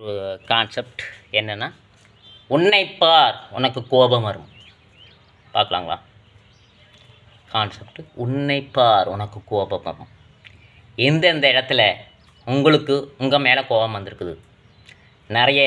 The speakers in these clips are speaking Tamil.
கான்செப்ட் என்னென்னா, உன்னை பார் உனக்கு கோபம் வரும். பார்க்கலாங்களா? கான்செப்ட் உன்னை பார் உனக்கு கோபம் வரும். எந்தெந்த இடத்துல உங்களுக்கு உங்கள் மேலே கோபம் வந்திருக்குது? நிறைய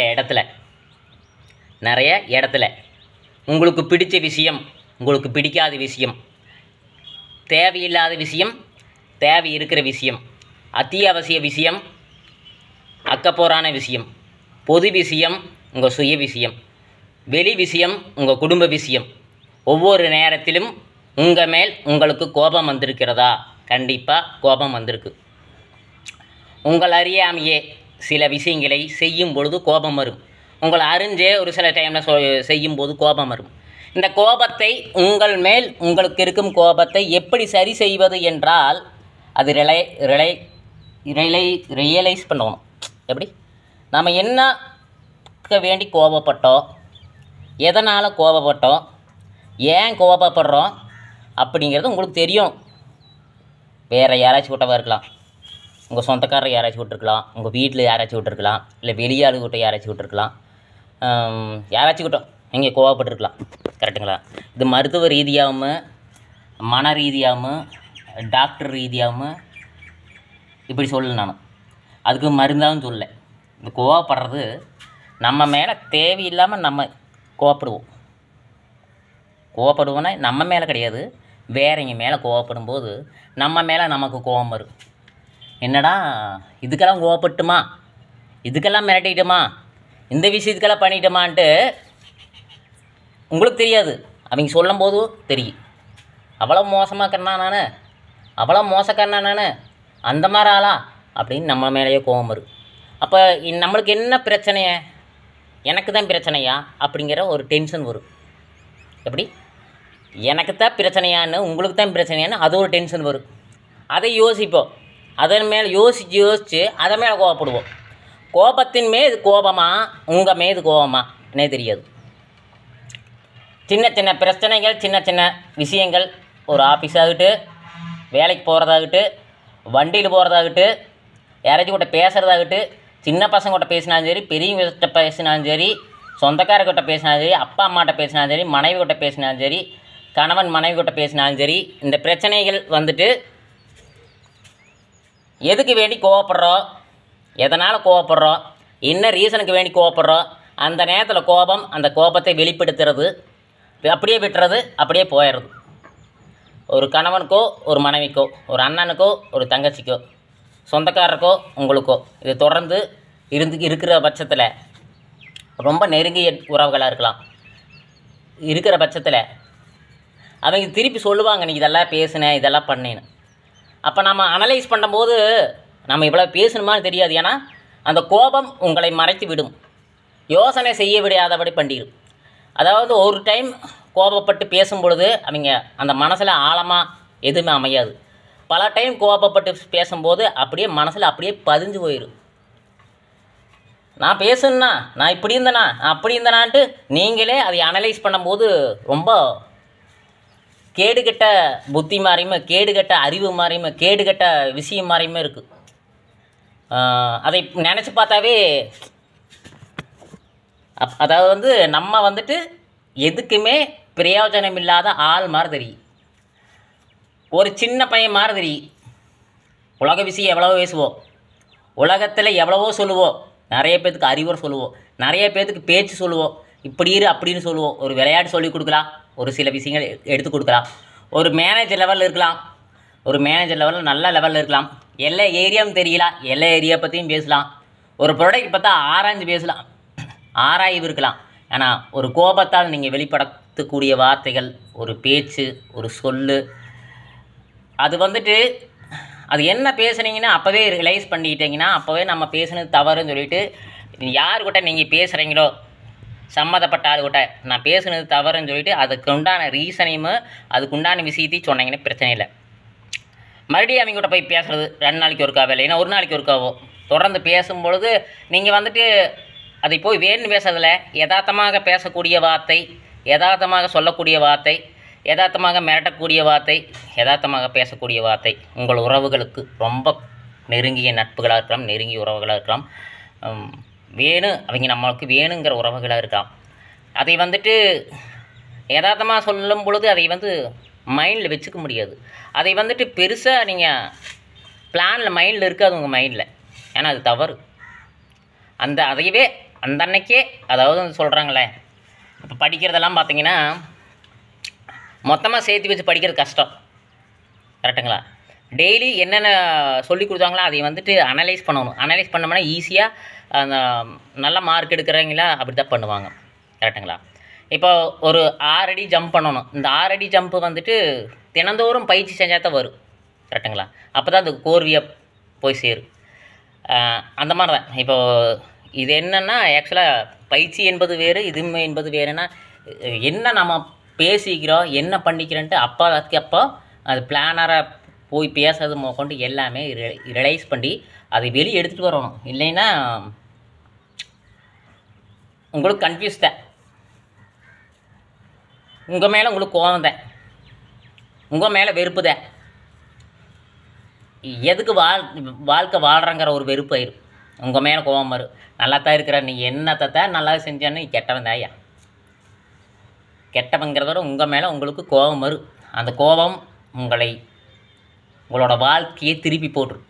இடத்துல உங்களுக்கு பிடிச்ச விஷயம், உங்களுக்கு பிடிக்காத விஷயம், தேவையில்லாத விஷயம், தேவை இருக்கிற விஷயம், அத்தியாவசிய விஷயம், அக்கப்போரான விஷயம், பொது விஷயம், உங்கள் சுய விஷயம், வெளி விஷயம், உங்கள் குடும்ப விஷயம், ஒவ்வொரு நேரத்திலும் உங்கள் மேல் உங்களுக்கு கோபம் வந்திருக்கிறதா? கண்டிப்பாக கோபம் வந்திருக்கு. உங்கள் அறியாமையே சில விஷயங்களை செய்யும் பொழுது கோபம் வரும். உங்களை அறிஞ்சே ஒரு சில டைமில் செய்யும்போது கோபம் வரும். இந்த கோபத்தை உங்கள் மேல் உங்களுக்கு இருக்கும் கோபத்தை எப்படி சரி செய்வது என்றால், அது ரியலைஸ் பண்ணணும். எப்படி நம்ம என்னக்க வேண்டி கோபப்பட்டோம், எதனால் கோபப்பட்டோம், ஏன் கோபப்படுறோம் அப்படிங்கிறது உங்களுக்கு தெரியும். வேறு யாராச்சும் விட்டவா இருக்கலாம், உங்கள் சொந்தக்காரர் யாராச்சும் விட்டுருக்கலாம், உங்கள் வீட்டில் யாராச்சும் விட்டுருக்கலாம், இல்லை வெளியாளு கிட்ட யாராச்சும் விட்டுருக்கலாம், யாராச்சும் கிட்ட நீங்கள் கோவப்பட்டுருக்கலாம். கரெக்டுங்களா? இது மருத்துவ ரீதியாகவும், மன ரீதியாகவும், டாக்டர் ரீதியாகவும் இப்படி சொல்லல. நான் அதுக்கு மருந்தாகவும் சொல்லலை. இந்த கோவப்படுறது நம்ம மேலே தேவையில்லாமல் நம்ம கோவப்படுவோன்னா நம்ம மேலே கிடையாது, வேறங்க மேலே கோவப்படும்போது நம்ம மேலே நமக்கு கோபம் வரும். என்னடா இதுக்கெல்லாம் கோவப்பட்டுமா, இதுக்கெல்லாம் மிரட்டிக்கிட்டோமா, இந்த விஷயத்துக்கெல்லாம் பண்ணிட்டோமான்ட்டு உங்களுக்கு தெரியாது, அவங்க சொல்லும்போது தெரியும். அவ்வளோ மோசமாக்கறனா நான், அவ்வளோ மோசக்காரனா நான், அந்த மாதிரி ஆளா அப்படின்னு நம்ம மேலேயே கோபம் வரும். அப்போ நம்மளுக்கு என்ன பிரச்சனைய, எனக்கு தான் பிரச்சனையா அப்படிங்கிற ஒரு டென்ஷன் வரும். எப்படி எனக்கு தான் பிரச்சனையான்னு, உங்களுக்கு தான் பிரச்சனையான்னு அது ஒரு டென்ஷன் வரும். அதை யோசிப்போம், அதன் மேலே யோசித்து அதன் மேலே கோவப்படுவோம். கோபத்தின் மீது கோபமா, உங்கள் மீது கோபமா என்னே தெரியாது. சின்ன சின்ன பிரச்சனைகள், சின்ன சின்ன விஷயங்கள், ஒரு ஆஃபீஸாகட்டு, வேலைக்கு போகிறதாகட்டு, வண்டியில் போகிறதாகட்டு, யாராச்சும் கிட்ட பேசுகிறதாகட்டு, சின்ன பசங்கள்கிட்ட பேசினாலும் சரி, பெரியவங்கிட்ட பேசினாலும் சரி, சொந்தக்காரர்கிட்ட பேசினாலும் சரி, அப்பா அம்மாட்ட பேசினாலும் சரி, மனைவி கிட்ட பேசினாலும் சரி, கணவன் மனைவி கிட்ட பேசினாலும் சரி, இந்த பிரச்சனைகள் வந்துட்டு எதுக்கு வேண்டி கோவப்படுறோம், எதனால் கோவப்படுறோம், என்ன ரீசனுக்கு வேண்டி கோவப்படுறோம், அந்த நேரத்தில் கோபம், அந்த கோபத்தை வெளிப்படுத்துறது, அப்படியே விட்டுறது, அப்படியே போயிடுறது. ஒரு கணவனுக்கோ ஒரு மனைவிக்கோ, ஒரு அண்ணனுக்கோ ஒரு தங்கச்சிக்கோ, சொந்தக்காரருக்கோ உங்களுக்கோ, இது தொடர்ந்து இருக்கிற பட்சத்தில் ரொம்ப நெருங்கிய உறவுகளாக இருக்கலாம். இருக்கிற பட்சத்தில் அவங்க திருப்பி சொல்லுவாங்க, நீ இதெல்லாம் பேசுனேன், இதெல்லாம் பண்ணேன்னு. அப்போ நம்ம அனலைஸ் பண்ணும்போது நம்ம இவ்வளோ பேசணுமான்னு தெரியாது. ஏன்னா அந்த கோபம் உங்களை மறைத்து விடும், யோசனை செய்ய விடாதபடி பண்ணிடும். அதாவது ஒரு டைம் கோபப்பட்டு பேசும் பொழுது அவங்க அந்த மனசில் ஆழமாக எதுவுமே அமையாது. பல டைம் கோபப்பட்டு பேசும்போது அப்படியே மனசில் அப்படியே பதிஞ்சு போயிடும். நான் பேசுனா, நான் இப்படி இருந்தேனா, நான் அப்படி இருந்தேனான்ட்டு நீங்களே அதை அனலைஸ் பண்ணும்போது ரொம்ப கேடுகட்ட புத்தி மாதிரியுமே, கேடுகட்ட அறிவு மாதிரியுமே, கேடுகட்ட விஷயம் மாதிரியுமே இருக்குது. அதை நினச்சி பார்த்தாவே அதாவது நம்ம வந்துட்டு எதுக்குமே பிரயோஜனம் இல்லாத ஆள் மாதிரி தெரியும். ஒரு சின்ன பையன் மாதிரி தெரியும். உலக விஷயம் எவ்வளவோ பேசுவோம், உலகத்தில் எவ்வளவோ சொல்லுவோம், நிறைய பேர்த்துக்கு அறிவுரை சொல்லுவோம், நிறைய பேர்த்துக்கு பேச்சு சொல்லுவோம், இப்படி இரு அப்படின்னு சொல்லுவோம். ஒரு விளையாட்டு சொல்லி கொடுக்கலாம், ஒரு சில விஷயங்கள் எடுத்து கொடுக்கலாம். ஒரு மேனேஜர் லெவலில் இருக்கலாம், ஒரு மேனேஜர் லெவலில் நல்ல லெவலில் இருக்கலாம். எல்லா ஏரியாவும் தெரியலாம், எல்லா ஏரியா பற்றியும் பேசலாம். ஒரு ப்ராடக்ட் பார்த்தா ஆராய்ஞ்சு பேசலாம், ஆராய்வு இருக்கலாம். ஆனால் ஒரு கோபத்தால் நீங்கள் வெளிப்படுத்தக்கூடிய வார்த்தைகள், ஒரு பேச்சு, ஒரு சொல்லு, அது வந்துட்டு அது என்ன பேசுனீங்கன்னா அப்போவே ரியலைஸ் பண்ணிக்கிட்டீங்கன்னா, அப்போவே நம்ம பேசுனது தவறுன்னு சொல்லிவிட்டு யாருக்கிட்ட நீங்கள் பேசுகிறீங்களோ சம்மந்தப்பட்ட ஆளுக்கிட்ட நான் பேசுனது தவறுன்னு சொல்லிவிட்டு அதுக்கு உண்டான ரீசனையும் அதுக்கு உண்டான விஷயத்தையும் சொன்னீங்கன்னா பிரச்சனை இல்லை. மறுபடியும் அவங்ககிட்ட போய் பேசுகிறது 2 நாளைக்கு ஒருக்காவோ இல்லைன்னா ஒரு நாளைக்கு ஒருக்காவோ தொடர்ந்து பேசும்பொழுது நீங்கள் வந்துட்டு அதை போய் வேணும்னு பேசுறதில்ல, யதார்த்தமாக பேசக்கூடிய வார்த்தை, யதார்த்தமாக சொல்லக்கூடிய வார்த்தை, யதார்த்தமாக மிரட்டக்கூடிய வார்த்தை, யதார்த்தமாக பேசக்கூடிய வார்த்தை உங்கள் உறவுகளுக்கு ரொம்ப நெருங்கிய நட்புகளாக இருக்கலாம், நெருங்கிய உறவுகளாக இருக்கலாம், வேணும், அவங்க நம்மளுக்கு வேணுங்கிற உறவுகளாக இருக்கலாம். அதை வந்துட்டு யதார்த்தமாக சொல்லும் பொழுது அதை வந்து மைண்டில் வச்சுக்க முடியாது. அதை வந்துட்டு பெருசாக நீங்கள் பிளானில் மைண்டில் இருக்காது உங்கள் மைண்டில். ஏன்னா அது தவறு. அதையவே அந்த அன்னைக்கே, அதாவது சொல்கிறாங்களே, இப்போ படிக்கிறதெல்லாம் பார்த்தீங்கன்னா மொத்தமாக சேர்த்து வச்சு படிக்கிறது கஷ்டம். கரெக்டுங்களா? டெய்லி என்னென்ன சொல்லி கொடுத்தாங்களோ அதை வந்துட்டு அனலைஸ் பண்ணணும். அனலைஸ் பண்ணோம்னா ஈஸியாக அந்த நல்ல மார்க் எடுக்கிறவங்களா அப்படி தான் பண்ணுவாங்க. கரெக்டுங்களா? இப்போ ஒரு 6 அடி ஜம்ப் பண்ணணும். இந்த 6 அடி ஜம்ப்பு வந்துட்டு தினந்தோறும் பயிற்சி செஞ்சால் தான் வரும். கரெக்டுங்களா? அப்போ தான் அந்த கோர்வையாக போய் சேரும். அந்த மாதிரி தான். இப்போது இது என்னென்னா ஆக்சுவலாக பயிற்சி என்பது வேறு, இதுவுமே என்பது வேறுன்னா என்ன நம்ம பேசிக்கிறோம், என்ன பண்ணிக்கிறோன்ட்டு அப்போ அது பிளானராக போய் பேசுறது கொண்டு எல்லாமே ரியலைஸ் பண்ணி அதை வெளியே எடுத்துகிட்டு வரணும். இல்லைன்னா உங்களுக்கு கன்ஃபியூஸ் தான். உங்கள் மேலே உங்களுக்கு கோவம் தான், உங்கள் மேலே வெறுப்பு தான். எதுக்கு வாழ்க்கை வாழ்கிறங்கிற ஒரு வெறுப்பு ஆயிரும். உங்கள் மேலே கோவம் வரும். நல்லா தான் இருக்கிற நீ என்னத்தை நல்லா செஞ்சான்னு நீ கெட்டவன் தாயா. கெட்டவங்கிறதோட உங்கள் மேலே உங்களுக்கு கோபம் வரும். அந்த கோபம் உங்களோட வாழ்க்கையை திருப்பி போட்டுரும்.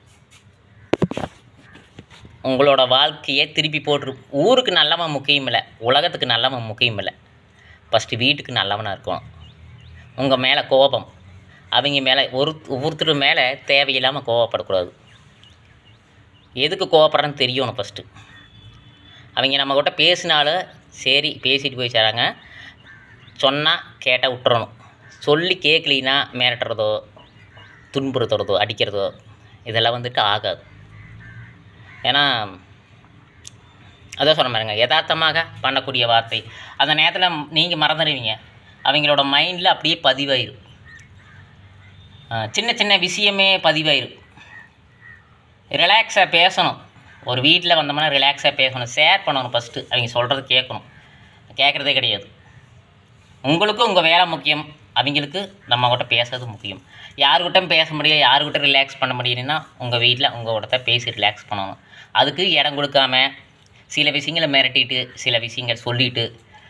உங்களோட வாழ்க்கையை திருப்பி போட்டுரும். ஊருக்கு நல்லவன் முக்கியம் இல்லை, உலகத்துக்கு நல்லவன் முக்கியம் இல்லை. ஃபஸ்ட்டு வீட்டுக்கு நல்லவனாக இருக்கணும். உங்கள் மேலே கோபம், அவங்க மேலே ஒவ்வொருத்தர் மேலே தேவையில்லாமல் கோவப்படக்கூடாது. எதுக்கு கோவப்படுறேன்னு தெரியணும் ஃபஸ்ட்டு. அவங்க நம்மக்கிட்ட பேசினாலும் சரி, பேசிட்டு போய் சேராங்க, சொன்னால் கேட்டால் விட்டுறணும். சொல்லி கேட்கலின்னா மிரட்டுறதோ, துன்புறுத்துறதோ, அடிக்கிறதோ இதெல்லாம் வந்துட்டு ஆகாது. ஏன்னா அதான் சொன்ன மாதிரிங்க, யதார்த்தமாக பண்ணக்கூடிய வார்த்தை அந்த நேரத்தில் நீங்கள் மறந்துடுவீங்க. அவங்களோட மைண்டில் அப்படியே பதிவாயிரும். சின்ன சின்ன விஷயமே பதிவாயிரும். ரிலாக்ஸாக பேசணும். ஒரு வீட்டில் வந்தோம்னா ரிலாக்ஸாக பேசணும், ஷேர் பண்ணணும். ஃபஸ்ட்டு அவங்க சொல்கிறது கேட்கணும். கேட்குறதே கிடையாது. உங்களுக்கும் உங்கள் வேலை முக்கியம், அவங்களுக்கு நம்மக்கிட்ட பேசுறது முக்கியம். யாருக்கிட்டும் பேச முடியல, யாருக்கிட்ட ரிலாக்ஸ் பண்ண முடியலன்னா உங்கள் வீட்டில் உங்கள்கிட்ட பேசி ரிலாக்ஸ் பண்ணணும். அதுக்கு இடம் கொடுக்காம சில விஷயங்களை மிரட்டிட்டு, சில விஷயங்கள் சொல்லிவிட்டு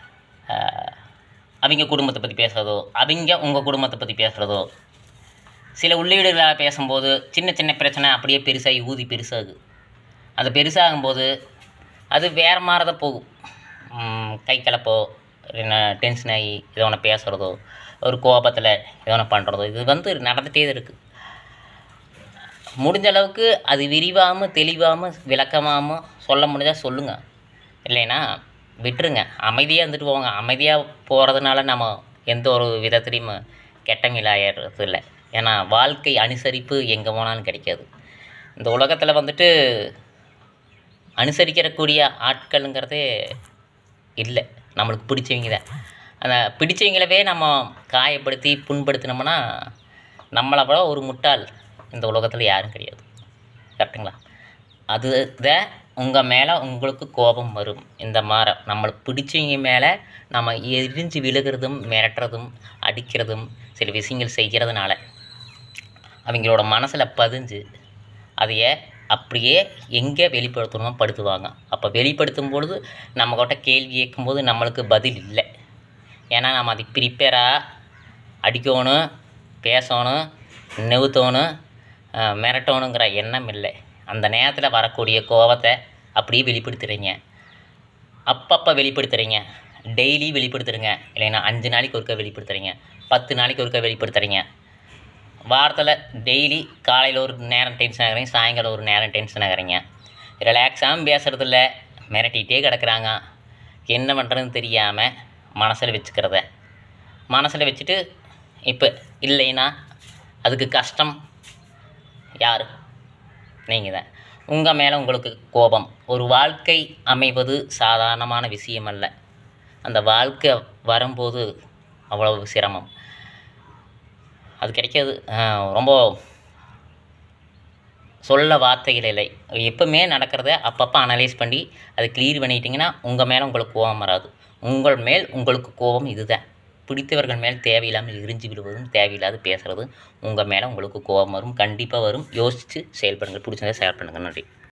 அவங்க குடும்பத்தை பற்றி பேசுகிறதோ, அவங்க உங்கள் குடும்பத்தை பற்றி பேசுகிறதோ, சில உள்ளீடுகளாக பேசும்போது சின்ன சின்ன பிரச்சனை அப்படியே பெருசாகி ஊதி பெருசாகுது. அது பெருசாகும்போது அது வேறு மாதிரி தான் போகும். கை கலப்போ, என்ன டென்ஷன் ஆகி ஏதோ ஒன்று பேசுகிறதோ, ஒரு கோபத்தில் ஏதோ ஒன்று பண்ணுறதோ, இது வந்து நடந்துகிட்டே தான் இருக்குது. முடிஞ்ச அளவுக்கு அது விரிவாமல் தெளிவாமல் விளக்கமாமல் சொல்ல முடிஞ்சால் சொல்லுங்கள். இல்லைன்னா விட்டுருங்க, அமைதியாக இருந்துட்டு போவாங்க. அமைதியாக போகிறதுனால நம்ம எந்த ஒரு விதத்துலேயும் கெட்டவங்கள ஆயிடுறது இல்லை. ஏன்னா வாழ்க்கை அனுசரிப்பு எங்கே போனாலும் கிடைக்காது. இந்த உலகத்தில் வந்துட்டு அனுசரிக்கக்கூடிய ஆட்களுங்கிறதே இல்லை. நம்மளுக்கு பிடிச்சவங்க தான். அந்த பிடிச்சவங்களவே நம்ம காயப்படுத்தி புண்படுத்தினோம்னா நம்மளை விட ஒரு முட்டாள் இந்த உலகத்தில் யாரும் கிடையாது. கரெக்டுங்களா? அதுதான் உங்கள் மேலே உங்களுக்கு கோபம் வரும். இந்த மாதிரி நம்மளுக்கு பிடிச்சவங்க மேலே நம்ம எரிஞ்சு விழுகிறதும், மிரட்டுறதும், அடிக்கிறதும், சில விஷயங்கள் செய்கிறதுனால அவங்களோட மனசில் பதிஞ்சு அதையே அப்படியே எங்கே வெளிப்படுத்தணுமோ படுத்துவாங்க. அப்போ வெளிப்படுத்தும் பொழுது நம்மக்கிட்ட கேள்வி கேட்கும்போது நம்மளுக்கு பதில் இல்லை. ஏன்னா நம்ம அதுக்கு ப்ரிப்பேராக அடிக்கணும், பேசணும், நிறுத்தணும், மிரட்டணுங்கிற எண்ணம் இல்லை. அந்த நேரத்தில் வரக்கூடிய கோபத்தை அப்படியே வெளிப்படுத்துகிறீங்க. அப்பப்போ வெளிப்படுத்துகிறீங்க. டெய்லி வெளிப்படுத்துகிறீங்க. இல்லைன்னா 5 நாளைக்கு ஒருக்கா வெளிப்படுத்துகிறீங்க, 10 நாளைக்கு ஒருக்கா வெளிப்படுத்துகிறீங்க. வாரத்தில் டெய்லி காலையில் ஒரு நேரம் டென்ஷன் ஆகுறீங்க, சாயங்காலம் ஒரு நேரம் டென்ஷன் ஆகுறீங்க. ரிலாக்ஸாகவும் பேசுகிறதில்ல, மிரட்டிகிட்டே கிடக்குறாங்க. என்ன பண்ணுறதுன்னு தெரியாமல் மனசில் வச்சுக்கிறத மனசில் வச்சுட்டு இப்போ இல்லைன்னா அதுக்கு கஷ்டம் யார்? நீங்கள் தான். உங்கள் மேலே உங்களுக்கு கோபம். ஒரு வாழ்க்கை அமைவது சாதாரணமான விஷயம் அல்ல. அந்த வாழ்க்கை வரும்போது அவ்வளவு சிரமம். அது கிடைக்காது. ரொம்ப சொல்ல வார்த்தைகள் இல்லை. எப்போவுமே நடக்கிறத அப்பப்போ அனலைஸ் பண்ணி அதை கிளியர் பண்ணிட்டிங்கன்னா உங்கள் மேலே உங்களுக்கு கோபம் வராது. உங்கள் மேல் உங்களுக்கு கோபம் இதுதான். பிடித்தவர்கள் மேல் தேவையில்லாமல் எரிஞ்சு விடுவதும், தேவையில்லாது பேசுகிறதும் உங்கள் மேலே உங்களுக்கு கோபம் வரும். கண்டிப்பாக வரும். யோசித்து செயல்படுங்கள். பிடிச்சதை ஷேர் பண்ணுங்கள். நன்றி.